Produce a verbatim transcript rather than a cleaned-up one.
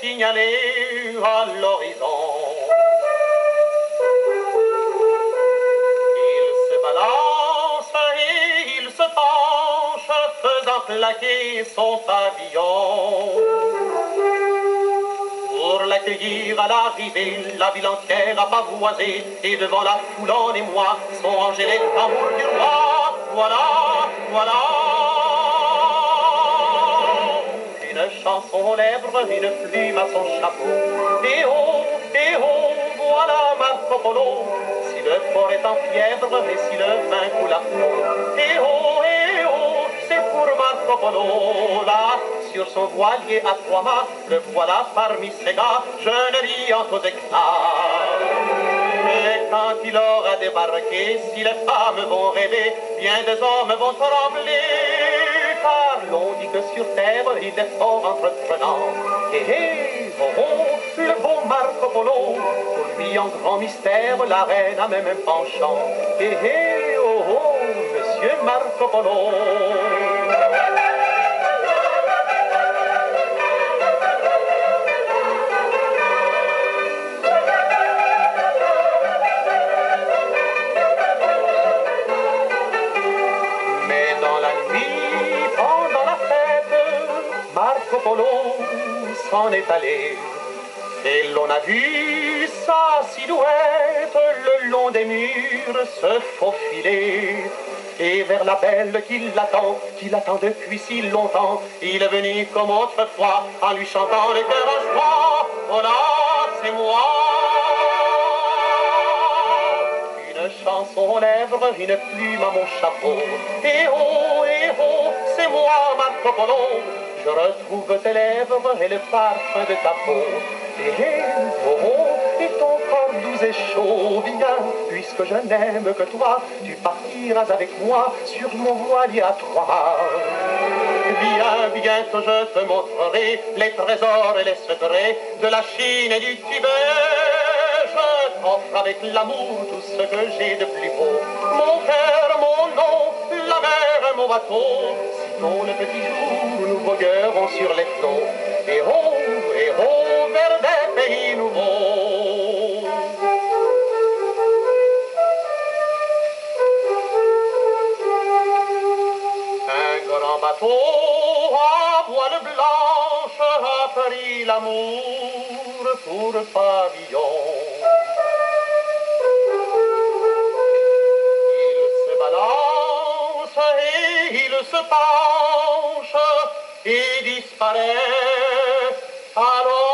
signalé à l'horizon. Il se balance et il se penche, faisant claquer son pavillon. Pour l'accueillir à l'arrivée, la ville entière a pavoisé, et devant la foule en émoi sont rangés les tambours du roi. Voilà, voilà. Une chanson aux lèvres, une plume à son chapeau. Et oh, et oh, voilà Marco Polo. Si le port est en fièvre, et si le vin coule à flot. Et oh, et oh, c'est pour Marco Polo. Là, sur son voilier à trois mâts, le voilà parmi ses gars, jeune riant aux éclats. Mais quand il aura débarqué, si les femmes vont rêver, bien des hommes vont trembler. Car l'on dit que sur terre, il est fort entreprenant. Et hé, oh, oh, le beau Marco Polo, pour lui en grand mystère, la reine a même un penchant. Et hé, oh, oh, monsieur Marco Polo. Marco Polo s'en est allé et l'on a vu sa silhouette le long des murs se faufiler. Et vers la belle qui l'attend, qui l'attend depuis si longtemps, il est venu comme autrefois en lui chantant les cœurs en joie. Oh là, c'est moi. Une chanson aux lèvres, une plume à mon chapeau. Et oh, et oh, c'est moi Marco Polo. Je retrouve tes lèvres et le parfum de ta peau. Et oh, oh, et ton corps doux et chaud, viens, puisque je n'aime que toi, tu partiras avec moi sur mon voilier à trois. Viens, bientôt je te montrerai les trésors et les secrets de la Chine et du Tibet. Je t'offre avec l'amour tout ce que j'ai de plus beau. Mon cœur, mon nom, la mer, mon bateau. Sitôt le petit jour, nous voguerons sur les flots. Et oh, et oh, vers des pays nouveaux. Un grand bateau à voile blanche a pris l'amour pour pavillon. Et il se penche et disparaît alors